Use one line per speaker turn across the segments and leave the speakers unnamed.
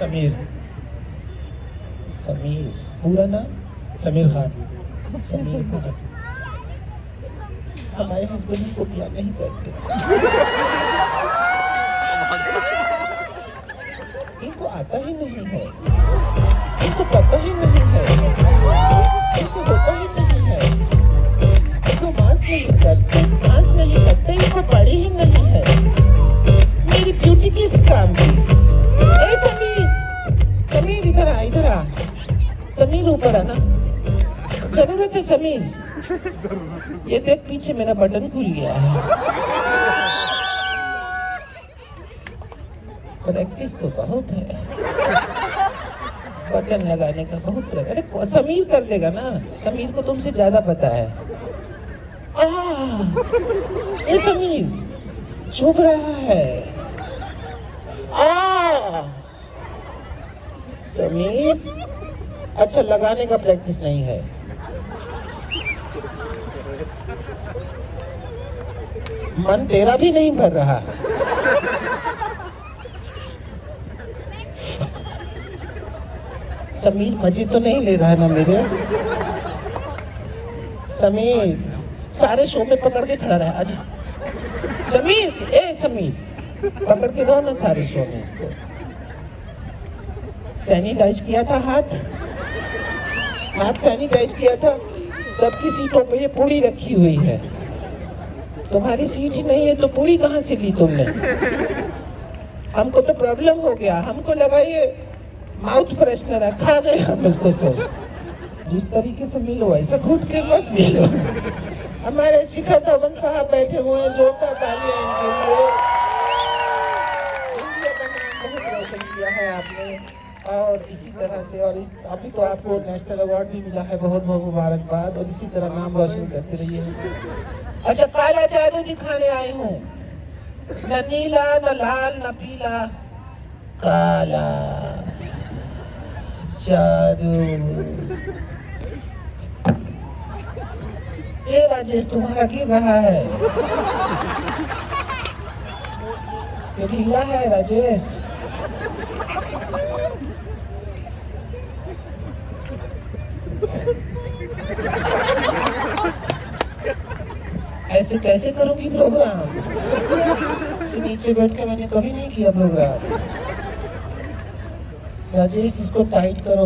समीर। समीर पूरा नाम? समीर खान। समीर खान हमारे हस्बैंड को प्यार नहीं करते। इनको आता ही नहीं है, इनको पता ही नहीं है, इनसे होता ही नहीं है, रोमांस नहीं करते, डांस नहीं करते, इनको पड़ी ही नहीं है। मेरी ब्यूटी किस काम की? ए समीर, समीर इधर आ, इधर आ। समीर ऊपर आना, जरूरत है समीर। ये देख पीछे मेरा बटन खुल गया है। प्रैक्टिस तो बहुत है, बटन लगाने का बहुत प्रैक्टिस। अरे समीर कर देगा ना, समीर को तुमसे ज्यादा पता है। ये समीर चुभ रहा है। समीर अच्छा लगाने का प्रैक्टिस नहीं है। मन तेरा भी नहीं भर रहा। समीर मजे तो नहीं ले रहा है ना मेरे? समीर सारे शो में पकड़ के खड़ा रहा। आजा समीर, ए समीर पकड़ के रहो ना सारे शो में इसको। सैनिटाइज किया था हाथ सैनिटाइज किया था। सबकी सीटों पे ये पूड़ी रखी हुई है, तुम्हारी सीट ही नहीं है तो पूड़ी कहाँ से ली तुमने? हमको तो प्रॉब्लम हो गया, हमको लगा ये माउथ फ्रेशनर है, खा गए हम इसको। सो जिस तरीके से मिलो ऐसा घुट के मत मिलो। हमारे शिखर धवन साहब बैठे हुए हैं, जोरदार तालियां इनके लिए। इंडिया का नाम बहुत रोशन किया है आपने, और इसी तरह से, और अभी तो आपको नेशनल अवार्ड भी मिला है, बहुत बहुत मुबारकबाद, और इसी तरह नाम रोशन करते रहिए। अच्छा काला जादू दिखाने आई हूँ, न नीला न लाल न पीला, काला जादू। ये राजेश तुम्हारा गिर रहा है, ये ढीला है राजेश। ऐसे कैसे करूंगी प्रोग्राम? इसे नीचे बैठ के मैंने कभी नहीं किया प्रोग्राम। राजेश इसको टाइट करो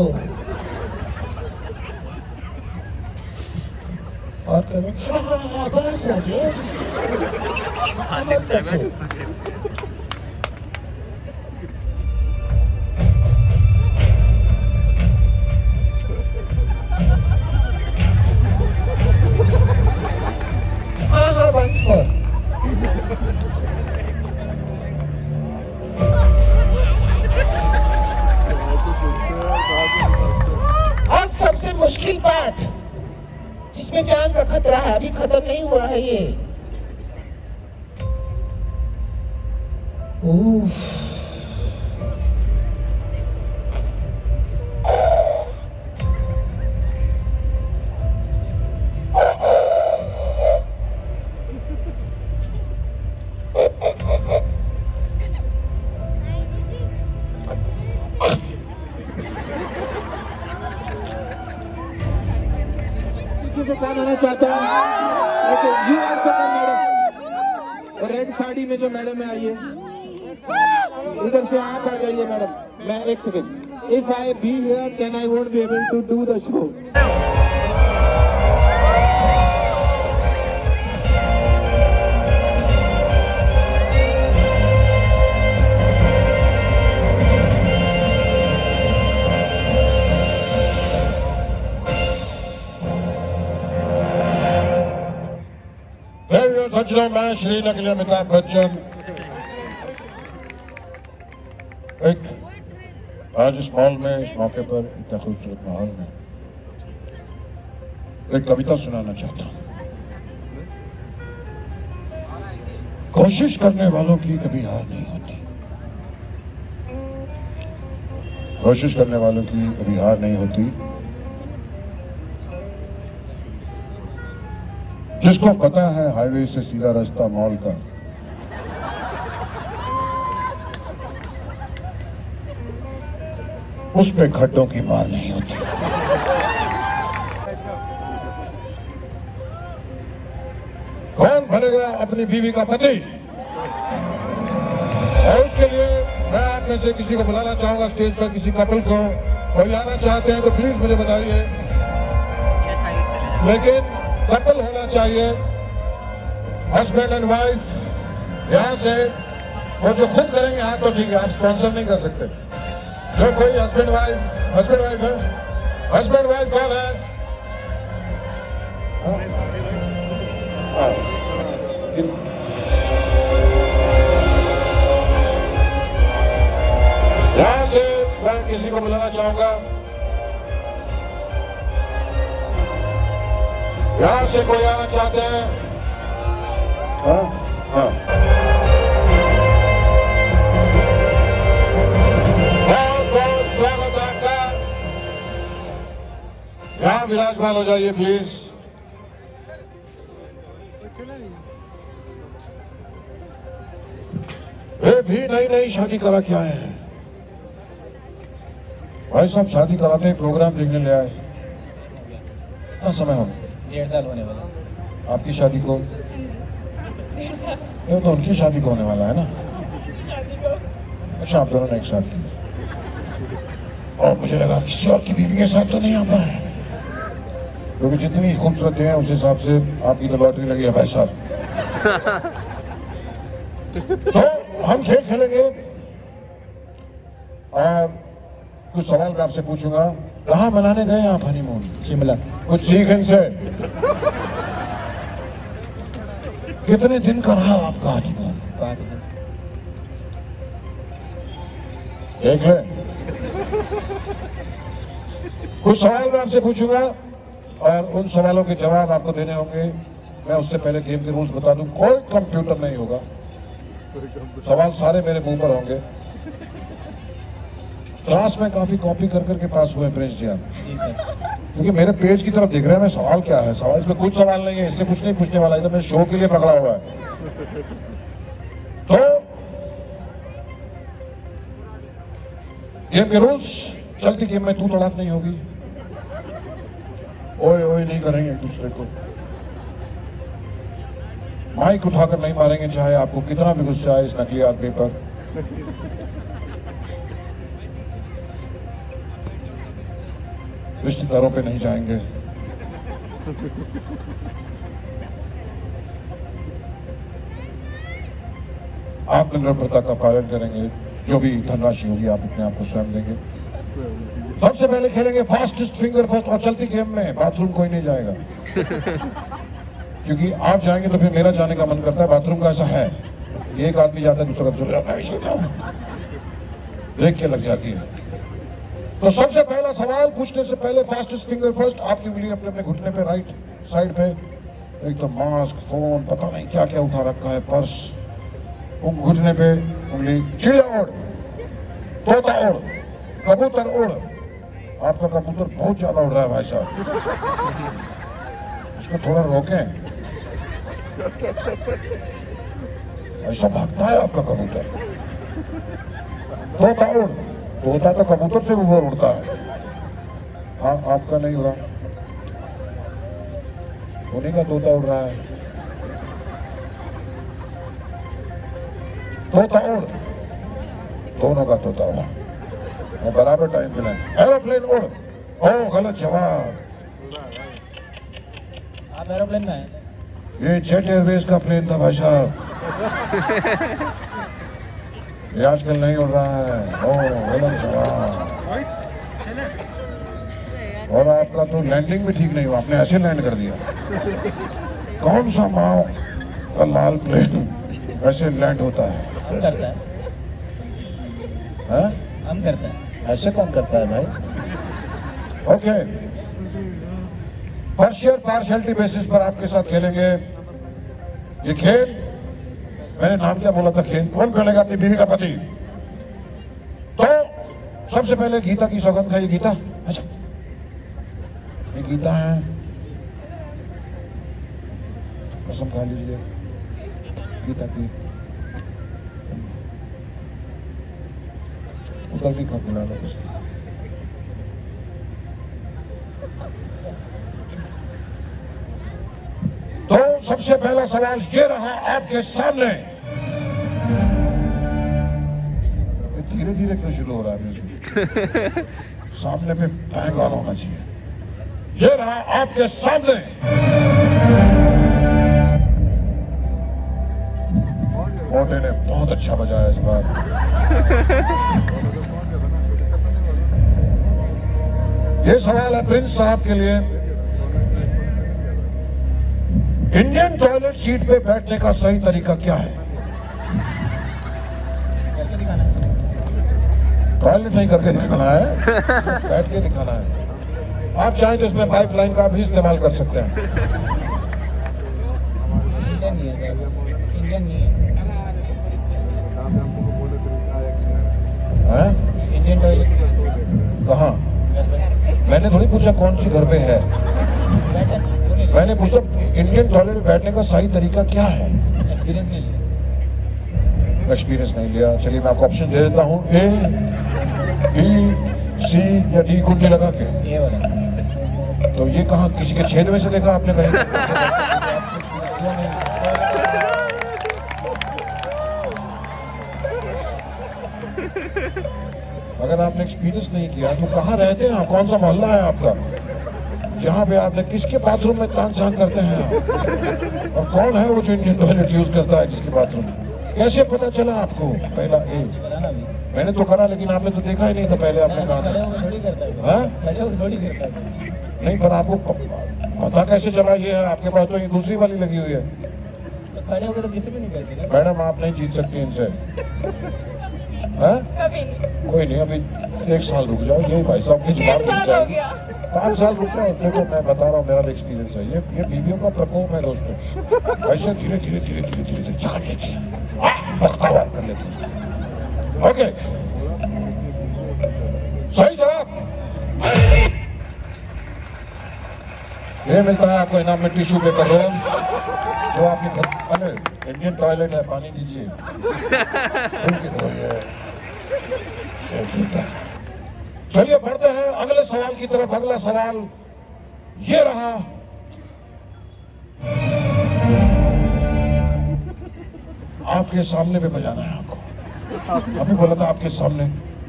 और करो। बस राजेश मत कसो। once more. अब सबसे मुश्किल पार्ट, जिसमें जान का खतरा है, अभी खत्म नहीं हुआ है ये। से कौन आना चाहता है? Okay, you also come madam. Red sari में जो मैडम है, आइए इधर से, आप आ जाइए मैडम। मैं एक second, if I be here then I won't be able to do the show.
सज्जनों, मैं श्रीनगर के लिए अमिताभ बच्चन एक आज इस मॉल में, इस मौके पर, इतना खूबसूरत माहौल में एक कविता सुनाना चाहता हूं। कोशिश करने वालों की कभी हार नहीं होती, कोशिश करने वालों की कभी हार नहीं होती। जिसको पता है हाईवे से सीधा रास्ता मॉल का, उस पे खड्डों की मार नहीं होती। कौन बनेगा अपनी बीवी का पति? और उसके लिए मैं आप में से किसी को बुलाना चाहूंगा स्टेज पर, किसी कपल को। कोई आना चाहते हैं तो प्लीज मुझे बताइए, लेकिन कपल होना चाहिए, हस्बैंड एंड वाइफ। यहां से वो जो खुद करेंगे हाँ तो ठीक है, आप स्पॉन्सर नहीं कर सकते। जो कोई हस्बैंड वाइफ है, हस्बैंड वाइफ कौन है? यहां से मैं किसी को बुलाना चाहूंगा, यहां से कोई आना चाहते हैं? हाँ हाँ, बहुत बहुत स्वागत आपका। यहां विराजमान हो जाइए प्लीज। वे भी नई नई शादी करा के आए हैं भाई साहब, शादी कराते हैं, प्रोग्राम देखने ले आए। कितना समय हो गया?
1.5 साल होने वाला।
आपकी शादी को? ये तो उनकी शादी को होने वाला है ना। अच्छा, आप दोनों ने एक साथ की, और मुझे लगा किसी और की बीवी के साथ तो नहीं आता है, क्योंकि जितनी खूबसूरत है उस हिसाब से आपकी तो लॉटरी लगी है भाई साहब। तो हम खेल खेलेंगे और कुछ सवाल मैं आपसे पूछूंगा। कहाँ मनाने गए आप हनीमून?
शिमला।
कुछ सीख इनसे। कितने दिन का रहा आपका हनीमून?
5 दिन।
देख ले, कुछ सवाल मैं आपसे पूछूंगा और उन सवालों के जवाब आपको देने होंगे। मैं उससे पहले गेम के रूल्स बता दूं, कोई कंप्यूटर नहीं होगा, सवाल सारे मेरे मुंह पर होंगे। क्लास में काफी कॉपी कर करके पास हुए प्रिंस जी आप?
जी सर।
क्योंकि मेरे पेज की तरफ देख रहे हैं मैं, सवाल क्या है, सवाल इसमें कुछ सवाल नहीं है, इससे कुछ नहीं पूछने वाला, इधर मैं शो के लिए पकड़ा हुआ है। तो गेम के रूल्स, चलती गेम में तू तड़ाक नहीं होगी, ओए ओए नहीं करेंगे एक दूसरे को, माइक उठाकर नहीं मारेंगे चाहे आपको कितना भी गुस्सा आए इस नकली आदमी पर। रिश्तेदारों पे नहीं जाएंगे। आत्मनिर्भरता का पालन करेंगे, जो भी धनराशि होगी आप अपने आप को स्वयं देंगे। सबसे पहले खेलेंगे फास्टेस्ट फिंगर फर्स्ट, और चलती गेम में बाथरूम कोई नहीं जाएगा, क्योंकि आप जाएंगे तो फिर मेरा जाने का मन करता है। बाथरूम का ऐसा है, एक आदमी जाता है दूसरा चले जाता है, ब्रेक के लग जाती है। तो सबसे पहला सवाल पूछने से पहले फास्टेस्ट फिंगर फर्स्ट, आपकी उंगली अपने अपने घुटने पे राइट साइड पे, एक तो मास्क, फोन, पता नहीं क्या क्या उठा रखा है, पर्स, घुटने पे उंगली। चिड़िया उड़, तोता उड़, कबूतर उड़। आपका कबूतर बहुत ज्यादा उड़ रहा है भाई साहब, उसको थोड़ा रोकें, ऐसा भागता है आपका कबूतर। तोता उड़, तोता तो कबूतर से ऊपर उड़ता है। हाँ, आपका नहीं उड़ा, उन्हीं का तोता उड़ रहा है। तोता उड़, दोनों का तोता उड़ा और बराबर टाइम पे नहीं। एरोप्लेन उड़, ओ गलत जवाब।
आप एरोप्लेन में हैं?
ये जेट एयरवेज का प्लेन था भाई साहब, ये आजकल नहीं उड़ रहा है। ओ गलत जवाब। और आपका तो लैंडिंग भी ठीक नहीं हुआ, आपने ऐसे लैंड कर दिया। कौन सा माँ का लाल प्लेन ऐसे लैंड होता है?
हम करता है।
हाँ?
हम करता है।
ऐसे कौन करता है भाई? ओके, पार्शियलिटी बेसिस पर आपके साथ खेलेंगे ये खेल। मैंने नाम क्या बोला था खेल? कौन बनेगा अपनी बीवी का पति? तो सबसे पहले गीता की सौगंध खाइए। गीता, अच्छा ये गीता है, कसम खा लीजिए गीता की। उतर भी खा खिला लो। तो सबसे पहला सवाल ये रहा आपके सामने। धीरे धीरे क्यों शुरू हो रहा है म्यूजिक? सामने पे बैंग ऑन होना चाहिए। ये रहा आपके सामने मोटे ने बहुत अच्छा बजाया इस बार। ये सवाल है प्रिंस साहब के लिए। इंडियन टॉयलेट सीट पे बैठने का सही तरीका क्या है?
करके दिखाना है।
टॉयलेट नहीं करके दिखाना है, बैठ के दिखाना है। आप चाहें तो इसमें पाइपलाइन का भी इस्तेमाल कर सकते हैं।
इंडियन नहीं है सर, इंडियन नहीं है। इंडियन टॉयलेट
कहाँ?
घर पे
मैंने थोड़ी पूछा कौन सी घर पे है,
बैठा नहीं, बोले
मैंने पूछा इंडियन टॉयलेट में बैठने का सही तरीका क्या है।
एक्सपीरियंस नहीं लिया।
एक्सपीरियंस नहीं लिया। चलिए मैं आपको ऑप्शन दे देता हूँ, ए, बी, सी या डी कुंडी लगा के।
ये वाला
तो ये कहाँ, किसी के छेद में से देखा आपने कहीं? अगर आपने एक्सपीरियंस नहीं किया तो कहाँ रहते हैं आप? कौन सा मोहल्ला है आपका जहाँ पे आपने किसके बाथरूम में ताक झांक करते हैं आप? और कौन है वो जो इंडियन टॉयलेट यूज करता है जिसके बाथरूम? कैसे पता चला आपको? पहला ए।
कराना भी
मैंने तो करा लेकिन आपने तो देखा ही नहीं था पहले, आपने कहा
खड़े
था।
होकर थोड़ी करता है।
हाँ?
खड़े होकर थोड़ी करता है।
नहीं पर आपको पता कैसे चला? ये है आपके पास तो ये दूसरी वाली लगी हुई है।
तो खड़े होकर तो किसी भी नहीं करते ना।
मैडम आप नहीं जीत सकती इनसे। हाँ? कोई नहीं, अभी 1 साल रुक जाओ, ये भाई साहब की जवाब मिल जाएगी। 5 साल रुक जाओ। देखो मैं बता रहा हूँ, मेरा एक्सपीरियंस है। ये बीवियों का प्रकोप है दोस्तों। ऐसे धीरे धीरे धीरे धीरे धीरे धीरे झाड़ लेती है, बख्तावर कर लेती है। ओके, सही जवाब। ये मिलता है आपको इनाम में टिश्यू पेपर रोल, जो आपके घर। अरे इंडियन टॉयलेट है, पानी दीजिए। चलिए बढ़ते हैं अगले सवाल की तरफ। अगला सवाल ये रहा, आपके सामने पे बजाना है आपको। अभी बोला था आपके सामने,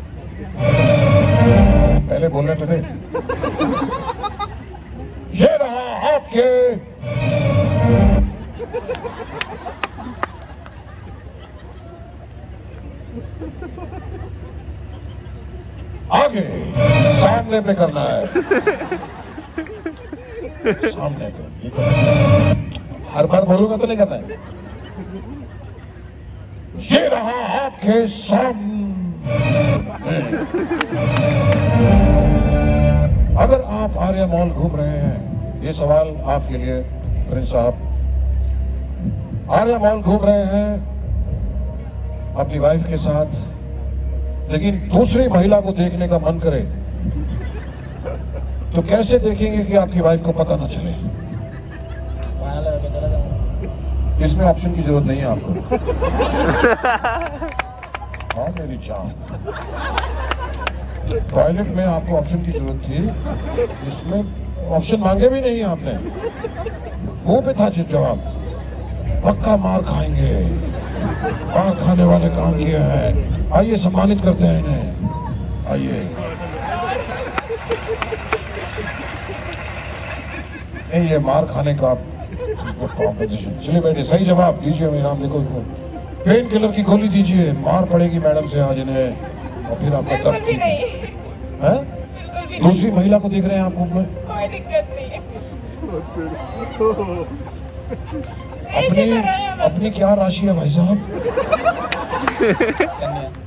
पहले बोल रहे तो थे। ये रहा आपके आगे, सामने पे करना है। सामने पे, ये तो हर बार बोलूंगा तो नहीं करना है। ये रहा आपके सामने। अगर आप आर्या मॉल घूम रहे हैं, ये सवाल आपके लिए प्रिंस साहब। आर्या मॉल घूम रहे हैं अपनी वाइफ के साथ, लेकिन दूसरी महिला को देखने का मन करे तो कैसे देखेंगे कि आपकी वाइफ को पता ना चले?
पाना लगा के चला जाऊँ।
इसमें ऑप्शन की जरूरत नहीं है आपको। हाँ मेरी जान, टॉयलेट में आपको ऑप्शन की जरूरत थी, इसमें ऑप्शन मांगे भी नहीं आपने। मुंह पे था जवाब। पक्का मार खाएंगे, मार खाने वाले काम किए हैं। आइए सम्मानित करते हैं इन्हें, आइए। नहीं, ये मार खाने का कॉम्पिटिशन। चलिए बैठे, सही जवाब दीजिए। इनाम देखो, पेन किलर की गोली दीजिए, मार पड़ेगी मैडम से आज इन्हें, और फिर आपका
बिल्कुल भी नहीं,
है?
बिल्कुल भी
दूसरी महिला को देख रहे हैं आप ऊपर?
कोई दिक्कत नहीं है।
अपनी अपनी क्या राशि है भाई साहब?
कन्या